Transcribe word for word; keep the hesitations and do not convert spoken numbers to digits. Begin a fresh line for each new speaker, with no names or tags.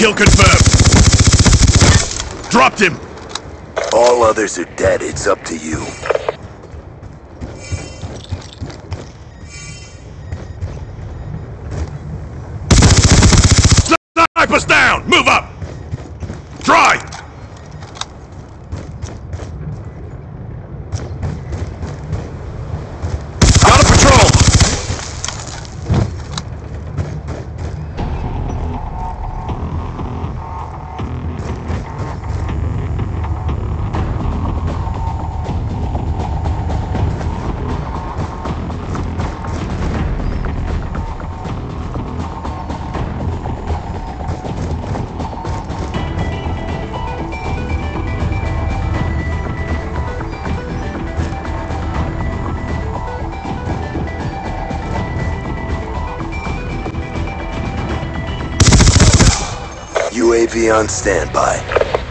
Kill confirmed. Dropped him.
All others are dead. It's up to you.
Snipers down! Move up! Try! Got a patrol!
U A V on standby.